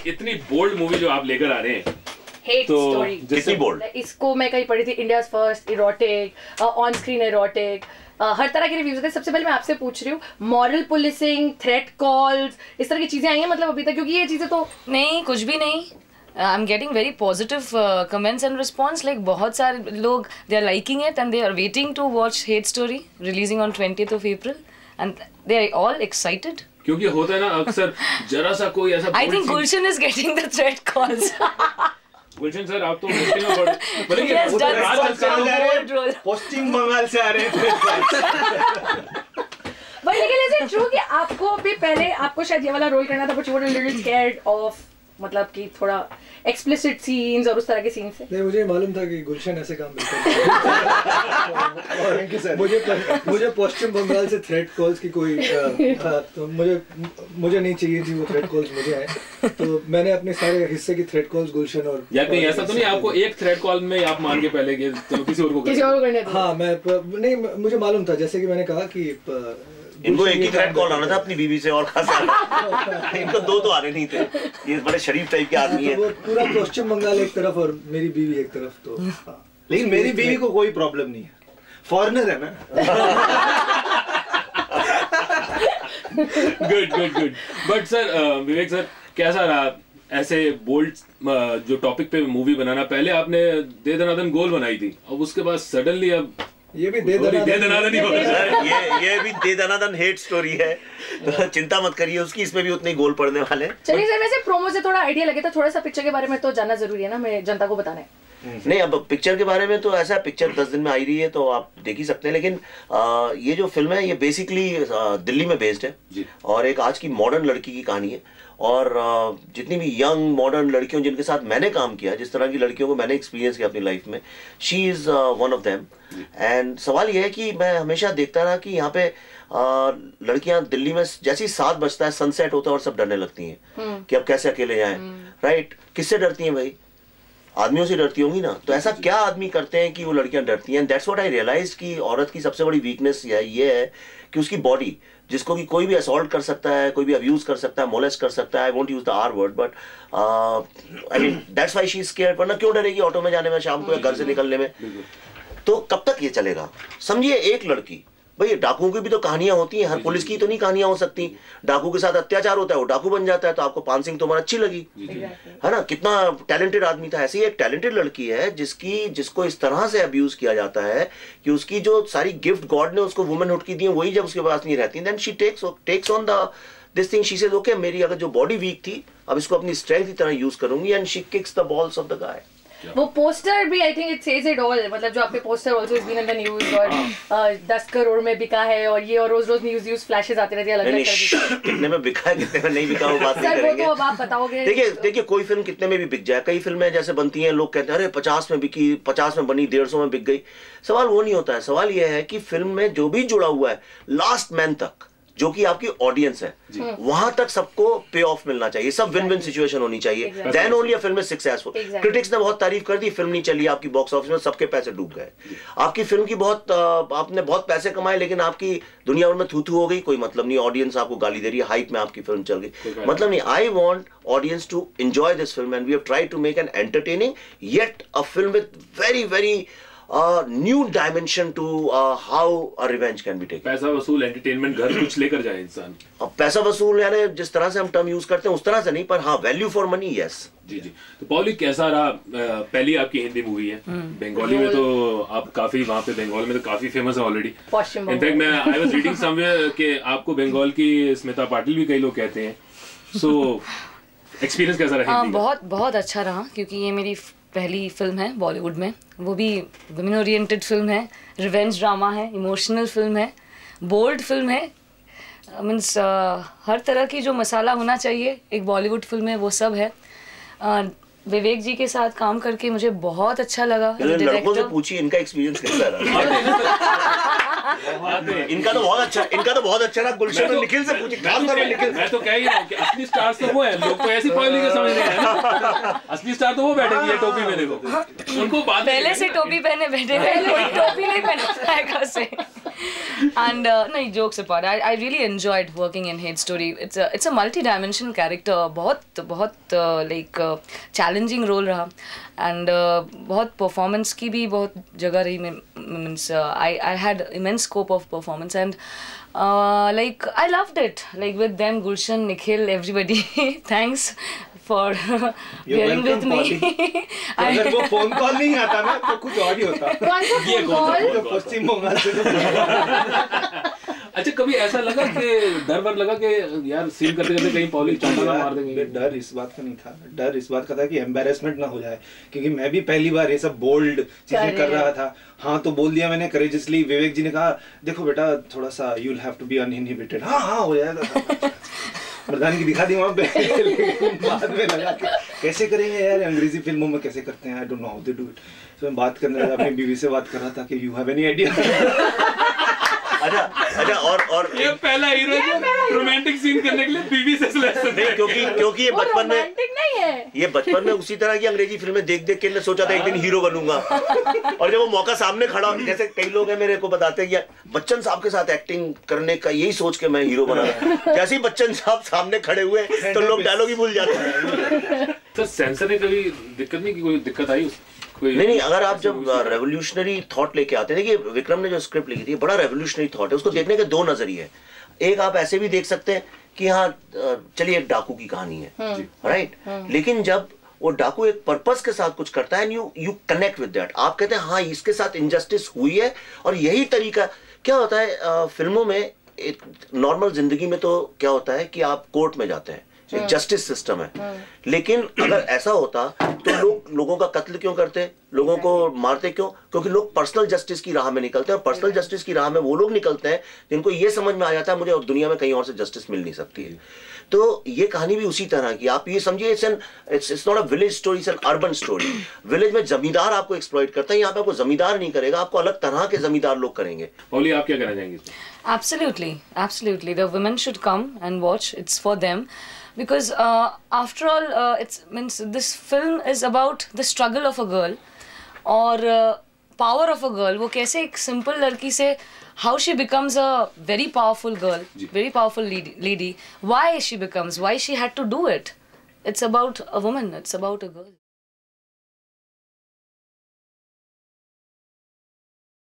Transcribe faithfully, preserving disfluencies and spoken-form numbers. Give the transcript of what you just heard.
इतनी bold movie जो आप लेकर आ रहे हैं, हेट स्टोरी, कितनी बोल्ड? इसको मैं कहीं पढ़ी थी, India's first erotic, on screen erotic, हर तरह के रिव्यूज थे। सबसे पहले मैं आपसे पूछ रही हूँ, मॉरल पुलिसिंग, थ्रेट कॉल्स, इस तरह की चीजें आई हैं मतलब अभी तक? क्योंकि ये चीजें तो नहीं, कुछ भी नहीं। I am getting very positive comments and response, like बहुत सारे लोग they are liking it and they are waiting to watch hate story releasing on twentieth of April and they are all excited. क्योंकि होता है ना अक्सर जरा सा कोई ऐसा, I think Gulshan is getting the threat calls. Gulshan sir आप तो मुश्किल में पड़ बोले कि Yes, वो तो that's- राज that's चलते हैं। the role. पश्चिम बंगाल से आ रहे हैं। भाई लेकिन इज इट ट्रू कि आपको भी पहले आपको शायद ये वाला रोल करना था, but you were a little scared of मतलब कि थोड़ा एक्सप्लिसिट सीन्स और उस तरह के सीन्स से? नहीं, मुझे मालूम था कि गुलशन ऐसे काम करता है और मुझे मुझे पश्चिम बंगाल से थ्रेट कॉल्स की कोई था, तो मुझे मुझे नहीं चाहिए थी वो थ्रेट कॉल्स मुझे आए, तो मैंने अपने सारे हिस्से की थ्रेट कॉल्स गुलशन और या कहीं ऐसा तो नहीं आपको एक थ्रेड कॉल में आप मान के पहले कि चलो किसी और को किसी और को करने दो? हाँ, मैं नहीं, मुझे मालूम था, जैसे कि मैंने कहा कि इनको एक ही थ्रेड कॉल आना था अपनी बीवी से और खास इनको दो तो आने नहीं थे, ये बड़े शरीफ टाइप के आदमी है। वो पूरा पश्चिम बंगाल एक तरफ और मेरी बीवी एक तरफ, तो हाँ। लेकिन मेरी बीवी को कोई प्रॉब्लम नहीं है, फॉरेनर है ना। Good good good. But sir Vivek sir, कैसा रहा ऐसे बोल्ड जो टॉपिक पे मूवी बनाना? पहले आपने दे दनादन गोल बनाई थी, अब उसके बाद सडनली अब ये भी दे दनादन ही होगा सर। ये ये भी दे दनादन हेट स्टोरी है, तो चिंता मत करिए उसकी, इसमें भी उतने गोल पड़ने वाले हैं। चलिए सर, वैसे प्रोमो से थोड़ा आइडिया लगे था, थोड़ा सा पिक्चर के बारे में तो जानना जरूरी है ना, मैं जनता को बताना है। नहीं, अब पिक्चर के बारे में तो ऐसा है, पिक्चर दस दिन में आई रही है तो आप देख ही सकते हैं, लेकिन आ, ये जो फिल्म है ये बेसिकली दिल्ली में बेस्ड है जी। और एक आज की मॉडर्न लड़की की कहानी है, और आ, जितनी भी यंग मॉडर्न लड़कियों जिनके साथ मैंने काम किया, जिस तरह की लड़कियों को मैंने एक्सपीरियंस किया अपनी लाइफ में, she is one of them. And सवाल ये है कि मैं हमेशा देखता रहा कि यहाँ पे लड़कियां दिल्ली में जैसे ही सात बजता है, सनसेट होता है और सब डरने लगती हैं कि अब कैसे अकेले जाएं, राइट? किससे डरती हैं भाई? आदमियों से डरती होंगी ना। तो ऐसा क्या आदमी करते हैं कि वो लड़कियां डरती हैं? दैट्स व्हाट आई रियलाइज कि औरत की सबसे बड़ी वीकनेस ये है कि उसकी बॉडी, जिसको कि कोई भी असॉल्ट कर सकता है, कोई भी अब्यूज कर सकता है, मोलेस्ट कर सकता है, I won't use the R word, but I mean that's why she is scared. वरना क्यों डरेगी ऑटो में जाने में, शाम को या घर से निकलने में? तो कब तक ये चलेगा? समझिए, एक लड़की, भाई डाकुओं की भी तो कहानियां होती हैं, हर पुलिस की तो नहीं कहानियां हो सकती। डाकू के साथ अत्याचार होता है, वो डाकू बन जाता है, तो आपको पान सिंह तोमर अच्छी लगी, है ना? कितना टैलेंटेड आदमी था। ऐसे ही एक टैलेंटेड लड़की है जिसकी जिसको इस तरह से अब्यूज किया जाता है कि उसकी जो सारी गिफ्ट गॉड ने उसको वुमेनहुड की दी है, वही जब उसके पास नहीं रहती, then she takes takes on the this thing, she says okay, मेरी अगर जो बॉडी वीक थी, अब इसको अपनी स्ट्रेंथ की तरह यूज करूंगी, and she kicks the balls of the guy. वो पोस्टर भी I think it says it all, मतलब जो आपके poster also is been in the news, और दस करोड़ में बिका है, और ये और रोज रोज न्यूज़ न्यूज़ फ्लैशेस आते रहते हैं अलग अलग। कितने में बिका है, कितने में नहीं बिका, वो बात नहीं करेंगे। सर वो तो आप बताओगे। देखिए देखिए कोई फिल्म कितने में भी बिक जाए, कई फिल्में जैसे बनती हैं, लोग कहते हैं अरे पचास में बिकी, पचास में बनी, डेढ़ सौ में बिक गई। सवाल वो नहीं होता है, सवाल ये है कि फिल्म में जो भी जुड़ा हुआ है लास्ट मैन तक, जो कि आपकी ऑडियंस है, वहां तक सबको पे ऑफ मिलना चाहिए, सब विन विन सिचुएशन होनी चाहिए, then only a film is successful. Critics ने बहुत तारीफ कर दी, फिल्म नहीं चली, आपकी बॉक्स ऑफिस में सबके पैसे डूब गए। आपकी फिल्म की बहुत आपने बहुत पैसे कमाए, लेकिन आपकी दुनिया भर में थू थू हो गई, कोई मतलब नहीं, ऑडियंस आपको गाली दे रही है, हाइप में आपकी फिल्म चल गई, मतलब नहीं। I want audience to enjoy this film, and we have tried to make an entertaining yet a film with very very Uh, new dimension to uh, how a revenge can be taken. पैसा वसूल entertainment घर कुछ लेकर जाए इंसान। अब पैसा वसूल यानी जिस तरह से हम टर्म यूज करते हैं उस तरह से नहीं, पर हाँ वैल्यू फॉर मनी, यस। जी जी। तो पॉली कैसा रहा? पहली आपकी हिंदी मूवी है, बंगाली में तो आप काफी वहाँ पे बंगाल में तो काफी फेमस है ऑलरेडी। इनफैक्ट मैं आई वाज रीडिंग समवेयर कि आपको बंगाल की स्मिता पाटिल भी कई लोग कहते हैं। सो एक्सपीरियंस कैसा रहा? बहुत बहुत अच्छा रहा, क्योंकि ये मेरी पहली फिल्म है बॉलीवुड में, वो भी वुमेन ओरिएंटेड फिल्म है, रिवेंज ड्रामा है, इमोशनल फिल्म है, बोल्ड फिल्म है, मीन्स uh, हर तरह की जो मसाला होना चाहिए एक बॉलीवुड फिल्म में वो सब है। uh, विवेक जी के साथ काम करके मुझे बहुत अच्छा लगा। लड़कों से पूछिए इनका एक्सपीरियंस कैसा रहा। इनका तो बहुत अच्छा, इनका तो बहुत अच्छा रहा। गुलशन और निखिल से पूछिए, खास तौर पे निखिल। मैं तो कह ही रहा हूं कि असली स्टार तो वो है, लोग तो ऐसी पॉइंट नहीं समझ रहे हैं। असली स्टार तो वो बैठेंगे टोपी मेरे को, उनको बाद पहले से टोपी पहने बैठे हैं, कोई टोपी नहीं पहनता है घर से। And uh, no, jokes apart, I, I really enjoyed working in Hate Story. It's a it's a multi-dimensional character. बहुत बहुत uh, like uh, challenging role रहा, and uh, बहुत performance की भी बहुत जगह रही. Means uh, I I had immense scope of performance, and uh, like I loved it. Like with them, Gulshan, Nikhil, everybody. Thanks for bearing with me. अगर वो phone call नहीं आता ना तो कुछ और ही होता. कौन सा फोन कॉल? पश्चिम बंगाल से. अच्छा, कभी ऐसा लगा कि डर वर लगा कि यार सीन करते करते कहीं पॉली चांटा ना मार देंगे? डर इस बात का नहीं था. डर इस बात का था कि एम्बैरेसमेंट ना हो जाए, क्योंकि मैं भी पहली बार ये सब बोल्ड चीजें कर रहा था. हाँ तो बोल दिया मैंने करेजसली. विवेक जी ने कहा देखो बेटा थोड़ा सा you will have to be uninhibited. हाँ हाँ हो जाएगा. प्रधान की दिखा दी वहाँ पे. बाद में लगा कि कैसे करेंगे यार, अंग्रेजी फिल्मों में कैसे करते हैं. I don't know how they do it. तो मैं बात करने लगा, अपनी बीवी से बात कर रहा था कि यू हैव एनी आइडिया. अच्छा अच्छा और और ये पहला हीरो जो रोमांटिक सीन करने के लिए बीवी से सिलेक्शन है. क्योंकि क्योंकि ये बचपन में नहीं है. ये बचपन में उसी तरह की अंग्रेजी फिल्में देख देख के सोचा था एक दिन हीरो बनूंगा. और जब वो मौका सामने खड़ा, जैसे कई लोग हैं मेरे को बताते हैं कि बच्चन साहब के साथ एक्टिंग करने का यही सोच के मैं हीरो बना. जैसे ही बच्चन साहब सामने खड़े हुए तो लोग डायलॉग ही भूल जाते हैं. सर सेंसर ने कभी दिक्कत नहीं की? कोई दिक्कत आई उसमें? नहीं नहीं, अगर आप जब रेवोल्यूशनरी थॉट लेके आते हैं, देखिए विक्रम ने जो स्क्रिप्ट लिखी थी बड़ा रेवोल्यूशनरी थॉट है. उसको देखने के दो नजरिए हैं. एक आप ऐसे भी देख सकते हैं कि हाँ चलिए एक डाकू की कहानी है, राइट. लेकिन जब वो डाकू एक पर्पस के साथ कुछ करता है and you you connect with that, आप कहते हैं हाँ इसके साथ इनजस्टिस हुई है. और यही तरीका क्या होता है फिल्मों में. नॉर्मल जिंदगी में तो क्या होता है कि आप कोर्ट में जाते हैं, एक जस्टिस सिस्टम है. लेकिन अगर ऐसा होता तो लोग लोगों का कत्ल क्यों करते, लोगों को मारते क्यों? क्योंकि लोग पर्सनल जस्टिस की राह में निकलते हैं. और पर्सनल जस्टिस की राह में वो लोग निकलते हैं जिनको ये समझ में आ जाता है मुझे और दुनिया में कहीं और से जस्टिस मिल नहीं सकती है. तो ये कहानी भी उसी तरह की. आप ये समझिए it's an it's it's not a village story, it's an urban story. Village में जमींदार आपको एक्सप्लॉइट करता है, यहाँ पे आपको जमींदार नहीं करेगा, आपको अलग तरह के जमींदार लोग करेंगे. पॉली आप क्या कहना चाहेंगे इसमें? Absolutely, absolutely. The women should come and watch. It's for them. Because uh, after all, uh, it's means this film is about the struggle of a girl, or uh, power of a girl. वो कैसे एक simple लड़की से how she becomes a very powerful girl, very powerful lady, lady. Why she becomes, why she had to do it. It's about a woman. It's about a girl.